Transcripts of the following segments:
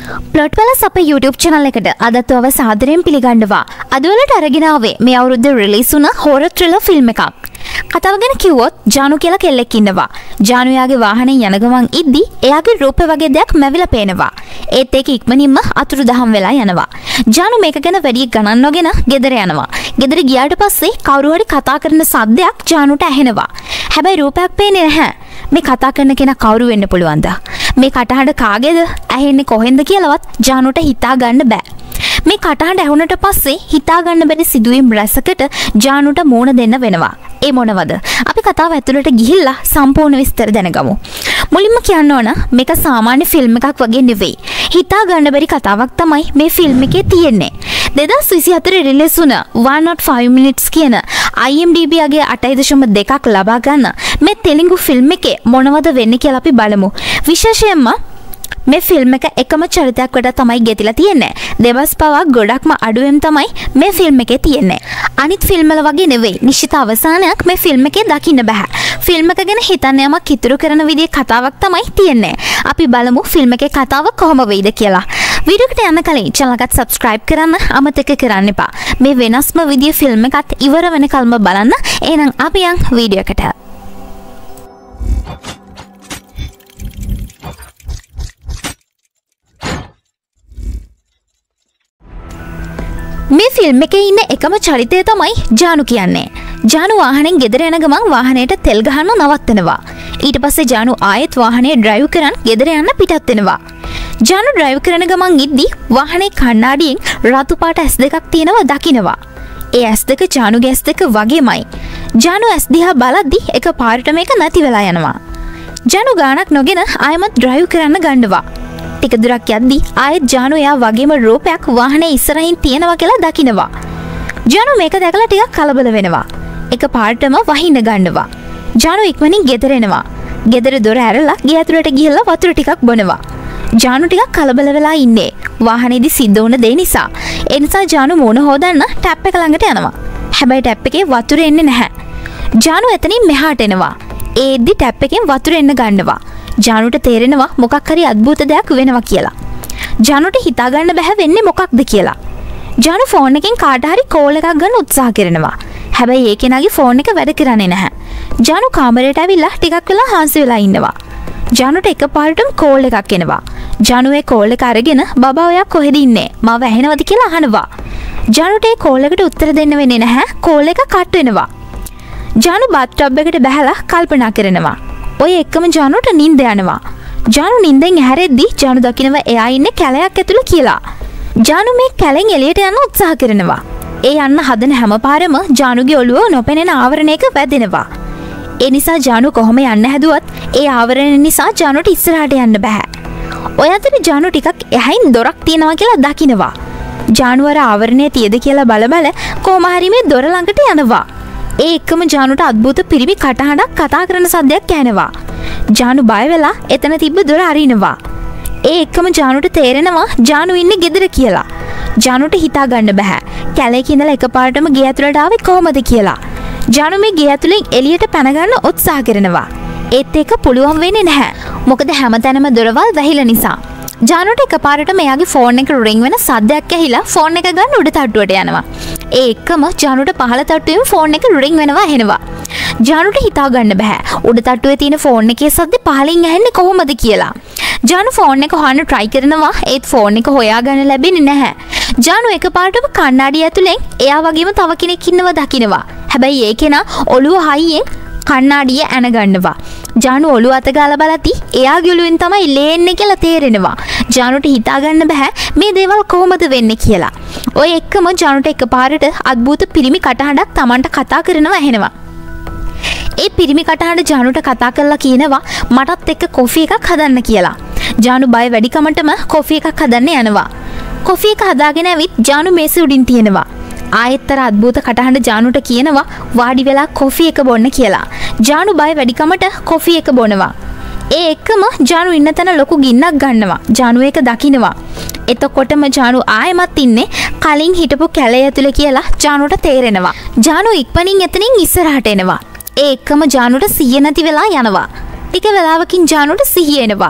Plot පලස් අපේ YouTube channel එකට අදත් ඔබ සාදරයෙන් පිළිගන්නවා. අද වලට අරගෙන ආවේ මේ අවුරුද්දේ රිලීස් වුණ හොරර් ත්‍රිලර් ෆිල්ම් එකක්. කතාව ගැන කිව්වොත් ජානු කියලා කෙල්ලෙක් ඉන්නවා. ජානු යාගේ වාහනේ යන ගමන් ඉද්දි එයාගේ රූපේ වගේ දෙයක් මැවිලා පේනවා. ඒත් ඒක ඉක්මනින්ම අතුරුදහන් වෙලා යනවා. ජානු මේක ගැන වැඩි ගණන් නොගෙන ගෙදර යනවා. ගෙදර ගියාට පස්සේ කවුරු හරි කතා කරන සද්දයක් ජානුට ඇහෙනවා. හැබැයි රූපයක් පේන්නේ නැහැ. මේ කතා කරන කෙනා කවුරු වෙන්න පුළුවන්ද? මේ කටහඬ කාගේද? ඇහෙන්නේ කොහෙන්ද කියලාවත් ජානුට හිතා ගන්න බෑ. මේ කටහඬ ඇහුනට පස්සේ හිතා ගන්න බැරි සිදුවීම් රැසකට ජානුට මෝන දෙන්න වෙනවා. ඒ මොනවද? අපි කතාව ඇතුළට ගිහිල්ලා සම්පූර්ණ විස්තර දැනගමු. මුලින්ම කියන්න ඕන මේක සාමාන්‍ය ෆිල්ම් එකක් වගේ නෙවෙයි. හිතා ගන්න බැරි කතාවක් තමයි මේ ෆිල්ම් එකේ තියෙන්නේ. 2024 රිලීස් වුණ 105 minutes කියන IMDb ගේ 8.2ක් ලබා ගන්න මේ තෙලිඟු ෆිල්ම් එකේ මොනවද වෙන්නේ කියලා අපි බලමු. විශේෂයෙන්ම මේ ෆිල්ම් එක එකම චරිතයක් වඩා තමයි ගෙතිලා තියෙන්නේ. දෙබස් පවා ගොඩක්ම අඩුවෙන් තමයි මේ ෆිල්ම් එකේ තියෙන්නේ. අනිත් ෆිල්ම් වල වගේ නෙවෙයි. නිශ්චිත අවසානයක් මේ ෆිල්ම් එකේ දකින්න බෑ. ෆිල්ම් එක ගැන හිතන්න යමක් ඉතුරු කරන විදිහේ කතාවක් තමයි තියෙන්නේ. අපි බලමු ෆිල්ම් එකේ කතාව කොහොම වෙයිද කියලා. වීඩියෝ එකට යන්න කලින් channel එකට subscribe කරන්න අමතක කරන්න එපා. මේ වෙනස්ම විදිහේ ෆිල්ම් එකත් ඉවර වෙනකල්ම බලන්න. එහෙනම් අපි යන් වීඩියෝ එකට. මේ ෆිල්ම් එකේ ඉන්න එකම චරිතය තමයි ජානු කියන්නේ. ජානු වාහනෙන් ගෙදර යන ගමන් වාහනයට තෙල් ගහන්න නවත්තනවා. ඊට පස්සේ ජානු ආයෙත් වාහනේ ඩ්‍රයිව් කරන් ගෙදර යන්න පිටත් වෙනවා. ජානු ඩ්‍රයිව් කරන ගමන් ඉද්දි වාහනේ කණ්ණාඩියෙන් රතු පාට S2ක් තියෙනවා දකිනවා. ඒ S2 ජානුගේ S2 වගේමයි. ජානු S දිහා බලද්දි එක පාරට මේක නැති වෙලා යනවා. ජානු ගානක් නොගෙන ආයෙමත් ඩ්‍රයිව් කරන්න ගන්නවා. ටික දුරක් යද්දි ආයෙත් ජානු එයා වගේම රූපයක් වාහනේ ඉස්සරහින් තියෙනවා කියලා දකිනවා. ජානු මේක දැකලා ටිකක් කලබල වෙනවා. එක පාරටම වහින්න ගන්නවා. ජානු ඉක්මනින් ගෙදර එනවා. ගෙදර දොර ඇරලා ගේ ඇතුළට ගිහලා වතුර ටිකක් බොනවා. ජානු ටිකක් කලබල වෙලා ඉන්නේ. වාහනේදී සිද්ධ වුණ දේ නිසා. ඒ නිසා ජානු මූණ හොදන්න ටැප් එක ළඟට යනවා. හැබැයි ටැප් එකේ වතුර එන්නේ නැහැ. ජානු එතනින් මෙහාට එනවා. ඒද්දි ටැප් එකෙන් වතුර එන්න ගන්නවා. ජානුට තේරෙනවා මොකක් හරි අద్භූත දෙයක් වෙනවා කියලා. ජානුට හිතා ගන්න බැහැ වෙන්නේ මොකක්ද කියලා. ජානු ෆෝන් එකෙන් කාට හරි කෝල් එකක් ගන්න උත්සාහ කරනවා. හැබැයි ඒ කෙනාගේ ෆෝන් එක වැඩ කරන්නේ නැහැ. ජානු කාමරයට ඇවිල්ලා ටිකක් වෙලා හාන්සි වෙලා ඉන්නවා. ජානුට එකපාරටම කෝල් එකක් එනවා. ජානු ඒ කෝල් එක අරගෙන බබා ඔයා කොහෙද ඉන්නේ? මාව ඇහෙනවද කියලා අහනවා. ජානුට ඒ කෝල් එකට උත්තර දෙන්න වෙන්නේ නැහැ. කෝල් එක කට් වෙනවා. ජානු බත් ටබ් එකට බැහැලා කල්පනා කරනවා. ඔය එක්කම ජානුට නිින්ද යනවා. ජානු නිින්දෙන් ඇහැරෙද්දි ජානු දකිනවා එයා ඉන්නේ කැලයක් ඇතුළේ කියලා. ජානු මේ කැලෙන් එළියට යන්න උත්සාහ කරනවා. ඒ යන්න හදන හැම පාරම ජානුගේ ඔළුව නොපෙනෙන ආවරණයක වැදෙනවා. ඒ නිසා ජානු කොහොම යන්න හැදුවත් ඒ ආවරණය නිසා ජානුට ඉස්සරහට යන්න බෑ. ඔය අතරේ ජානු ටිකක් එහයින් දොරක් තියෙනවා කියලා දකිනවා. ජානු අර ආවරණය තියද කියලා බල කොහොම හරි මේ දොර ළඟට යනවා. ඒ එක්කම ජානුට අద్భుත පිරිමි කටහඬක් කතා කරන සද්දයක් ඇහෙනවා. ජානු බය වෙලා එතන තිබ්බ දොර අරිනවා. ඒ එක්කම ජානුට තේරෙනවා ජානු ඉන්නේ ගෙදර කියලා. ජානුට හිතා ගන්න බෑ. කැලේක ඉඳලා එකපාරටම ගේ ඇතුළට ආවේ කොහමද කියලා. ජානු මේ ගේ ඇතුලෙන් එළියට පැන ගන්න උත්සාහ කරනවා. ඒත් ඒක පුළුවන් වෙන්නේ නැහැ. මොකද හැමතැනම දොරවල් වැහිලා නිසා. ජානුට එකපාරට මෙයාගේ ෆෝන් එක රින් වෙන සද්දයක් ඇහිලා ෆෝන් එක ගන්න උඩ තට්ටුවට යනවා. ඒ එක්කම ජානුට පහළ තට්ටුවෙන් ෆෝන් එක රින් වෙනවා ඇහෙනවා. ජානුට හිතා ගන්න බෑ උඩ තට්ටුවේ තියෙන ෆෝන් එකේ සද්ද පහලින් ඇහෙන්නේ කොහොමද කියලා. ජානු ෆෝන් එක හොයන්න try කරනවා. ඒත් ෆෝන් එක හොයාගන්න ලැබෙන්නේ නැහැ. ජානු එකපාරටම කණ්ණාඩිය ඇතුලෙන් එයා වගේම තව කෙනෙක් ඉන්නව දකිනවා. හැබැයි ඒ කෙනා ඔළුව හයියෙන් කණ්ණාඩිය ඇන ගන්නවා. ජානු ඔළුව අත ගාලා බලද්දි එයාගේ ඔළුවෙන් තමයි ලේන්නේ කියලා තේරෙනවා. ජානුට හිතා ගන්න බෑ මේ දේවල් කොහොමද වෙන්නේ කියලා. ඔය එක්කම ජානුට එකපාරට අద్భుත පිරිමි කටහඬක් Tamanට කතා කරනවා ඇහෙනවා. ඒ පිරිමි කටහඬ ජානුට කතා කරලා කියනවා මටත් එක්ක කොෆි එකක් හදන්න කියලා. ජානු බය වැඩිකමටම කොෆි එකක් හදන්න යනවා. කොෆි එක හදාගෙන ඇවිත් ජානු මේසෙ උඩින් තියෙනවා. ආයෙත්තර අద్భుත කටහඬ ජානුට කියනවා වාඩි වෙලා කොෆි එක බොන්න කියලා. ජානු බය වැඩිකමට කොෆි එක බොනවා. ඒ එක්කම ජානු ඉන්න තැන ලොකු ගින්නක් ගන්නවා. ජානු ඒක දකිනවා. එතකොටම ජානු ආයෙමත් ඉන්නේ කලින් හිටපු කැලේ ඇතුලේ කියලා ජානුට තේරෙනවා. ජානු ඉක්මනින් එතනින් ඉස්සරහට එනවා. ඒ එක්කම ජානුට සිහිය නැති වෙලා යනවා. ටික වෙලාවකින් ජානුට සිහිය එනවා.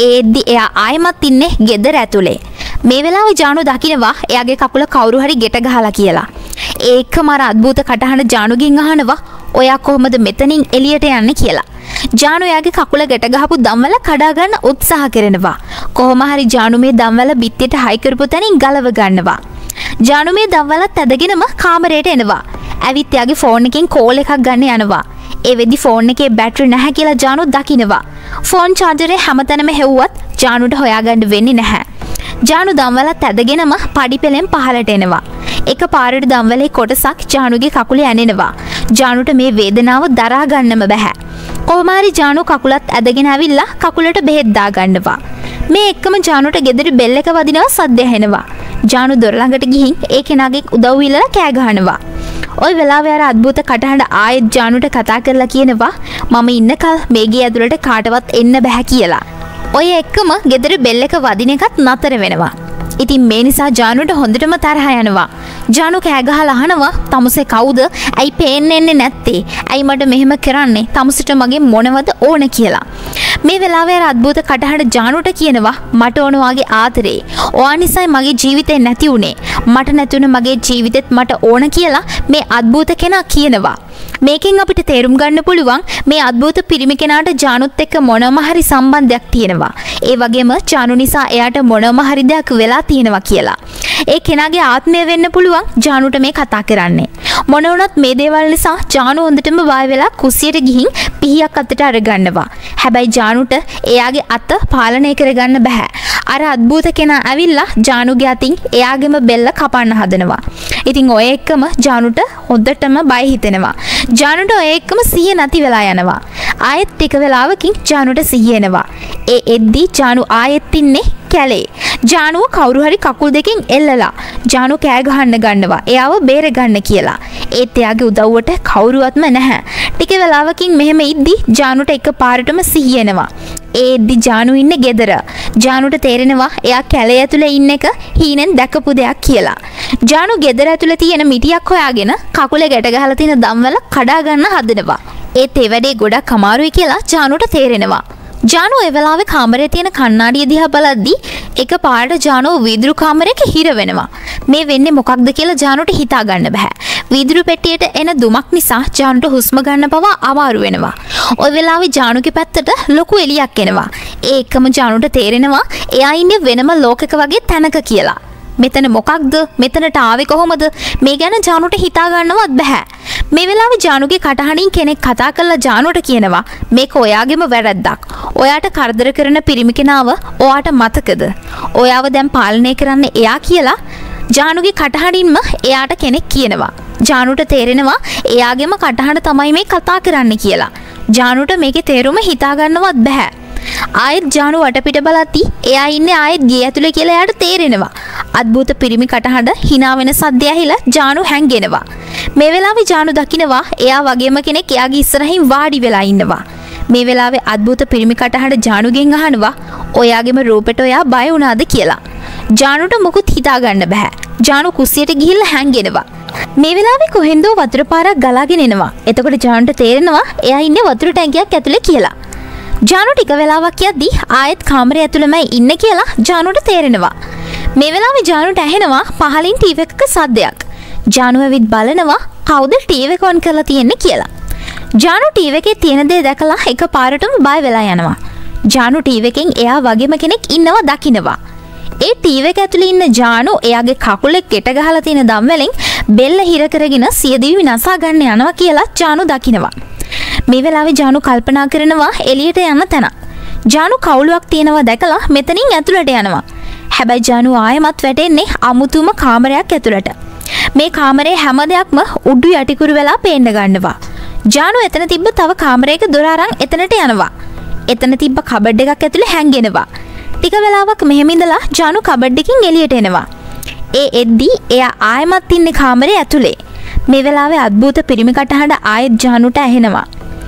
ඒද්දි එයා ආයෙමත් ඉන්නේ ගෙදර ඇතුලේ. මේ වෙලාවේ ජානු දකිනවා එයාගේ කකුල කවුරු හරි ගෙට ගහලා කියලා. ඒකම අර අద్భుත කටහඬ ජානුගෙන් අහනවා ඔයා කොහොමද මෙතනින් එළියට යන්නේ කියලා. ජානු එයාගේ කකුල ගැට ගහපු දම්වැල කඩා ගන්න උත්සාහ කරනවා. කොහොම හරි ජානු මේ දම්වැල බිත්තියට හයි කරපු තැනින් ගලව ගන්නවා. ජානු මේ දම්වැලත් ඇදගෙනම කාමරයට එනවා. ඇවිත් එයාගේ ෆෝන් එකෙන් කෝල් එකක් ගන්න යනවා. ඒ වෙද්දි ෆෝන් එකේ බැටරි නැහැ කියලා ජානු දකිනවා. ෆෝන් චාර්ජරේ හැමතැනම හෙව්වත් ජානුට හොයාගන්න වෙන්නේ නැහැ. ජානු දම්වැලත් ඇදගෙනම පඩිපෙලෙන් පහළට එනවා. එක පාරට දම්වැලේ කොටසක් ජානුගේ කකුලේ ඇනෙනවා. ජානුට මේ වේදනාව දරා ගන්නම බෑ. කොහොම හරි ජානු කකුලත් ඇදගෙන ඇවිල්ලා කකුලට බෙහෙත් දා ගන්නවා. මේ එක්කම ජානුට ගෙදර බෙල් එක වදිනවා සද්ද ඇහෙනවා. ජානු දොර ළඟට ගිහින් ඒ කෙනාගේ උදව් ඉල්ලලා කෑ ගහනවා. ওই වෙලාවේ අර අద్భుත කටහඬ ආයෙත් ජානුට කතා කරලා කියනවා මම ඉන්නකල් මේ ගේ ඇතුළට කාටවත් එන්න බෑ කියලා. ඔය එක්කම ගෙදර බෙල් එක වදින එකත් නතර වෙනවා. ඉතින් මේ නිසා ජානුට හොඳටම තරහ යනවා. ජානු කෑ ගහලා අහනවා තමුසේ කවුද? ඇයි පේන්නේ නැත්තේ? ඇයි මට මෙහෙම කරන්නේ? තමුසට මගේ මොනවද ඕන කියලා. මේ වෙලාවේ අර අద్భుත කටහඬ ජානුට කියනවා මට ඕන වාගේ ආදරේ. ඔයා නිසායි මගේ ජීවිතේ නැති උනේ. මට නැතුණ මගේ ජීවිතෙත් මට ඕන කියලා මේ අద్భుත කෙනා කියනවා. මේකෙන් අපිට තේරුම් ගන්න පුළුවන් මේ අద్భుත පිරිමි කෙනාට ජානුත් එක්ක මොනම හරි සම්බන්ධයක් තියෙනවා. ඒ වගේම ජානු නිසා එයාට මොනම හරි දෙයක් වෙලා තියෙනවා කියලා. ඒ කෙනාගේ ආත්මය වෙන්න පුළුවන් ජානුට මේ කතා කරන්නේ. මොන වුණත් මේ දේවල් නිසා ජානු හොඳටම බය වෙලා කුස්සියට ගිහින් පිහියක් අතට අරගන්නවා. හැබැයි ජානුට එයාගේ අත පාලනය කරගන්න බෑ. අර අద్భుත කෙනා ඇවිල්ලා ජානුගේ අතින් එයාගේම බෙල්ල කපන්න හදනවා. ඉතින් ඔය එක්කම ජානුට හොඳටම බය හිතෙනවා. ජානුට ඔය එක්කම සිහිය නැති වෙලා යනවා. ආයෙත් ටික වෙලාවකින් ජානුට සිහිය එනවා. ඒ එද්දි ජානු ආයෙත් ඉන්නේ කැලේ. ජානුව කවුරු හරි කකුල් දෙකෙන් එල්ලලා ජානු කෑ ගහන්න ගන්නවා. එයාව බේර ගන්න කියලා. ඒත් එයාගේ උදව්වට කවුරුවත්ම නැහැ. ටික වෙලාවකින් මෙහෙම ඉද්දි ජානුට එකපාරටම සිහිය එනවා. ඒ එද්දි ජානු ඉන්නේ ගෙදර. ජානුට තේරෙනවා එයා කැලේ ඇතුලේ ඉන්න එක හීනෙන් දැකපු දෙයක් කියලා. ජානු ගෙදර ඇතුලේ තියෙන මිටියක් හොයාගෙන කකුලේ ගැට ගහලා තියෙන දම්වැල කඩා ගන්න හදනවා. ඒත් ඒ වැඩේ ගොඩක් අමාරුයි කියලා ජානුට තේරෙනවා. ජානු ඒ වෙලාවේ කාමරේ තියෙන කණ්ණාඩිය දිහා බලද්දි එකපාරට ජානු වීදුරු කාමරයක හිර වෙනවා. මේ වෙන්නේ මොකක්ද කියලා ජානුට හිතා ගන්න බෑ. වීදුරු පෙට්ටියට එන දුමක් නිසා ජානුට හුස්ම ගන්න පවා අමාරු වෙනවා. ওই වෙලාවේ ජානුගේ පැත්තට ලොකු එළියක් එනවා. ඒ එකම ජානුට තේරෙනවා එයා ඉන්නේ වෙනම ලෝකයක වගේ තැනක කියලා. මෙතන මොකක්ද? මෙතනට ආවේ කොහොමද? මේ ගැන ජානුට හිතා ගන්නවත් බෑ. මේ වෙලාවේ ජානුගේ කටහඬින් කෙනෙක් කතා කරලා ජානුට කියනවා මේක ඔයාගේම වැරද්දක්. ඔයාට කරදර කරන පිරිමි කෙනාව ඔයාට මතකද? ඔයාව දැන් පාලනය කරන්නේ එයා කියලා ජානුගේ කටහඬින්ම එයාට කෙනෙක් කියනවා. ජානුට තේරෙනවා එයාගේම කටහඬ තමයි මේ කතා කරන්නේ කියලා. ජානුට මේකේ තේරුම හිතා ගන්නවත් බෑ. ආයෙත් ජානු වටපිට බලද්දි එයා ඉන්නේ ආයෙත් ගේ ඇතුලේ කියලා එයාට තේරෙනවා. අద్భుත පිරිමි කටහඬ hina වෙන සද්දය ඇහිලා ජානු හැංගෙනවා. මේ වෙලාවේ ජානු දකිනවා එයා වගේම කෙනෙක් එයාගේ ඉස්සරහින් වාඩි වෙලා ඉන්නවා. මේ වෙලාවේ අద్భుත පිරිමි කටහඬ ජානුගෙන් අහනවා ඔයාගේම රූපෙට ඔයා බය වුණාද කියලා. ජානුට මොකුත් හිතා ගන්න බෑ. ජානු කුස්සියට ගිහිල්ලා හැංගෙනවා. මේ වෙලාවේ කොහෙන්දෝ වතුර පාරක් ගලාගෙන එනවා. එතකොට ජානුට තේරෙනවා එයා ඉන්නේ වතුර ටැංකියක් ඇතුලේ කියලා. ජානු ටික වෙලාවක් යද්දී ආයෙත් කාමරය ඇතුළෙමයි ඉන්නේ කියලා ජානුට තේරෙනවා. මේ වෙලාවේ ජානුට ඇහෙනවා පහලින් ටීවී එකක සද්දයක්. ජානු ඇවිත් බලනවා කවුද ටීවී එක ඔන් කරලා තියෙන්නේ කියලා. ජානු ටීවී එකේ තියෙන දේ දැකලා එකපාරටම බය වෙලා යනවා. ජානු ටීවී එකෙන් එයා වගේම කෙනෙක් ඉන්නවා දකිනවා. ඒ ටීවී එක ඇතුලේ ඉන්න ජානු එයාගේ කකුලේ ගෙට ගහලා තියෙන දම්වැලෙන් බෙල්ල හිර කරගෙන සියදිවි විනාසා ගන්න යනවා කියලා ජානු දකිනවා. මේ වෙලාවේ ජානු කල්පනා කරනවා එළියට යන්න තැන. ජානු කවුලුවක් තියෙනවා දැකලා මෙතනින් ඇතුළට යනවා. හැබැයි ජානු ආයෙමත් වැටෙන්නේ අමුතුම කාමරයක් ඇතුළට. මේ කාමරේ හැම දෙයක්ම උඩු යටිකුරු වෙලා පේන්න ගන්නවා. ජානු එතන තිබ්බ තව කාමරයක දොර අරන් එතනට යනවා. එතන තිබ්බ කබඩ් එකක් ඇතුලේ හැංගෙනවා. ටික වෙලාවක් මෙහෙම ඉඳලා ජානු කබඩ් එකකින් එළියට එනවා. ඒ එද්දි එයා ආයෙමත් ඉන්නේ කාමරේ ඇතුලේ. මේ වෙලාවේ අద్భుත පිරිමි කටහඬ ආයෙත් ජානුට ඇහෙනවා.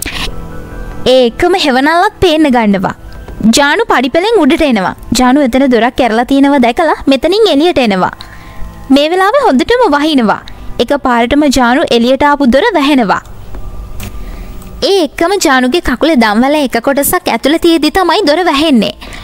ඒ එකම හෙවණල්ලක් පේන්න ගන්නවා. ජානු පඩිපෙලෙන් උඩට එනවා. ජානු එතන දොරක් කැරලා තියෙනවා දැකලා මෙතනින් එළියට එනවා. මේ වෙලාවේ හොඳටම වහිනවා. එකපාරටම ජානු එළියට ආපු දොර වැහෙනවා. ඒ එක්කම ජානුගේ කකුලේ දම්වැල එක කොටසක් ඇතුළේ තියෙදි තමයි දොර වැහෙන්නේ.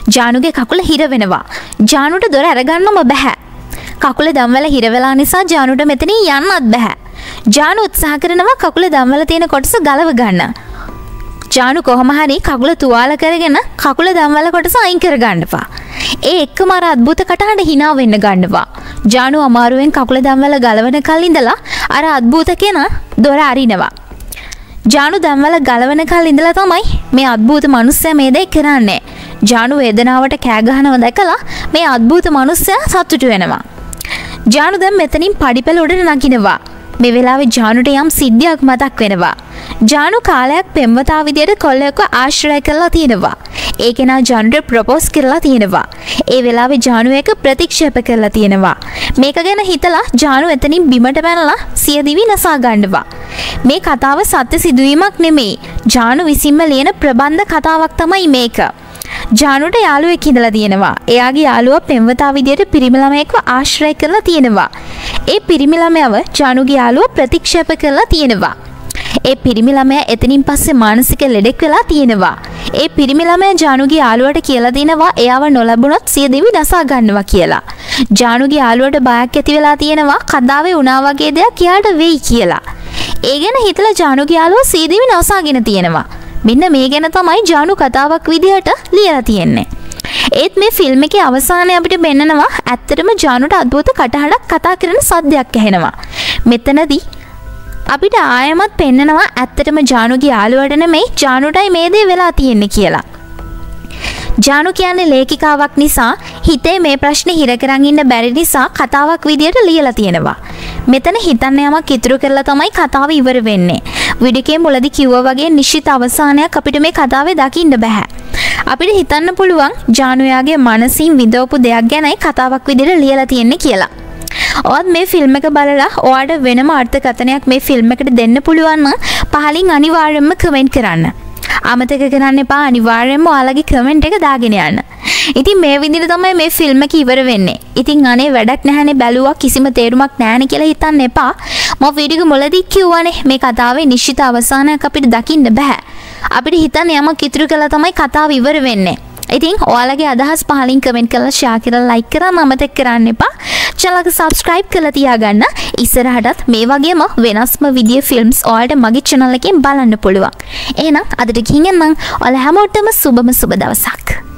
ජානුගේ කකුල හිර වෙනවා. ජානුට දොර අරගන්නම බෑ. කකුල දම්වල හිර වෙලා නිසා ජානුට මෙතනින් යන්නත් බෑ. ජානු උත්සාහ කරනවා කකුල දම්වල තියෙන කොටස ගලව ගන්න. ජානු කොහොම හරි කකුල තුවාල කරගෙන කකුල දම්වල කොටස අයින් කර ගන්නවා. ඒ එක්කම අර අద్భుත කටහඬ hina වෙන්න ගන්නවා. ජානු අමාරුවෙන් කකුල දම්වල ගලවන කල් ඉඳලා අර අద్భుත කෙනා දොර අරිනවා. ජානු දම්වල ගලවන කල් ඉඳලා තමයි මේ අద్భుත මිනිස්සයා මේ දේ කරන්නේ. ජානු වේදනාවට කෑ ගහනව දැකලා මේ අద్భుත මිනිස්සයා සතුටු වෙනවා. ජානු දැන් මෙතනින් පඩිපෙළ උඩට නගිනවා. මේ වෙලාවේ ජානුට යම් සිද්ධියක් මතක් වෙනවා. ජානු කාලයක් පෙම්වතා විදියට කොල්ලෙක්ව ආශ්‍රය කරලා තියෙනවා. ඒ කෙනා ජානුට ප්‍රොපෝස් කරලා තියෙනවා. ඒ වෙලාවේ ජානු එක ප්‍රතික්ෂේප කරලා තියෙනවා. මේක ගැන හිතලා ජානු එතනින් බිමට පැනලා සිය දිවි නසා ගන්නවා. මේ කතාව සත්‍ය සිදුවීමක් නෙමෙයි. ජානු විසින්ම ලියන ප්‍රබන්ධ කතාවක් තමයි මේක. ජානුට යාළුවෙක් ඉඳලා තියෙනවා. එයාගේ යාළුවා පෙම්වතා විදියට පිරිමි ළමයෙක්ව ආශ්‍රය කරලා තියෙනවා. ඒ පිරිමි ළමයාව ජානුගේ යාළුවා ප්‍රතික්ෂේප කරලා තියෙනවා. ඒ පිරිමි ළමයා එතනින් පස්සේ මානසික ලෙඩෙක් වෙලා තියෙනවා. ඒ පිරිමි ළමයා ජානුගේ යාළුවට කියලා දෙනවා එයාව නොලැබුණොත් සිය දිවි නසා ගන්නවා කියලා. ජානුගේ යාළුවට බයක් ඇති වෙලා තියෙනවා කතාවේ වුණා වගේ දෙයක් එයාට වෙයි කියලා. ඒ ගැන හිතලා ජානුගේ යාළුවා සිය දිවි නසාගෙන තියෙනවා. මෙන්න මේ ගැන තමයි ජානු කතාවක් විදිහට ලියලා තියෙන්නේ. ඒත් මේ ෆිල්ම් එකේ අවසානයේ අපිට පෙන්නනවා ඇත්තටම ජානුට අద్భుත කටහඬක් කතා කරන සද්දයක් ඇහෙනවා. මෙතනදී අපිට ආයමත් පෙන්නනවා ඇත්තටම ජානුගේ යාළුවට නෙමෙයි ජානුටයි මේ දේ වෙලා තියෙන්නේ කියලා. ජානු කියන්නේ ලේඛිකාවක් නිසා හිතේ මේ ප්‍රශ්නේ හිර කරන් ඉන්න බැරි නිසා කතාවක් විදියට ලියලා තියෙනවා. මෙතන හිතන්න යමක් ඉතුරු කරලා තමයි කතාව ඉවර වෙන්නේ. වීඩියෝ එකේ මුලදී කිව්වා වගේ නිශ්චිත අවසානයක් අපිට මේ කතාවේ දකින්න බෑ. අපිට හිතන්න පුළුවන් ජානුයාගේ මනසින් විඳවපු දෙයක් ගැනයි කතාවක් විදියට ලියලා තියෙන්නේ කියලා. ඔයත් මේ ෆිල්ම් එක බලලා ඔයාට වෙනම අර්ථකථනයක් මේ ෆිල්ම් එකට දෙන්න පුළුවන් නම් පහලින් අනිවාර්යයෙන්ම කමෙන්ට් කරන්න. අමතක කරන්න එපා අනිවාර්යයෙන්ම ඔයාලගේ කමෙන්ට් එක දාගෙන යන්න. ඉතින් මේ විදිහට තමයි මේ ෆිල්ම් එක ඉවර වෙන්නේ. ඉතින් අනේ වැඩක් නැහැනේ බැලුවා කිසිම තේරුමක් නැහැනේ කියලා හිතන්න එපා. මම වීඩියෝ එක මුලදී කිව්වනේ මේ කතාවේ නිශ්චිත අවසානයක් අපිට දකින්න බෑ. අපිට හිතන්න යමක් ඉතුරු කළා තමයි කතාව ඉවර වෙන්නේ. ඉතින් ඔයාලගේ අදහස් පහලින් කමෙන්ට් කරලා ෂෙයා කරලා ලයික් කරන්න අමතක කරන්න එපා. channel එක subscribe කරලා තියාගන්න. ඉස්සරහටත් මේ වගේම වෙනස්ම විදිය ෆිල්ම්ස් ඔයාලට මගේ channel එකෙන් බලන්න පුළුවන්. එහෙනම් අදට ගිහින් යන්න. ඔයාලා හැමෝටම සුබම සුබ දවසක්.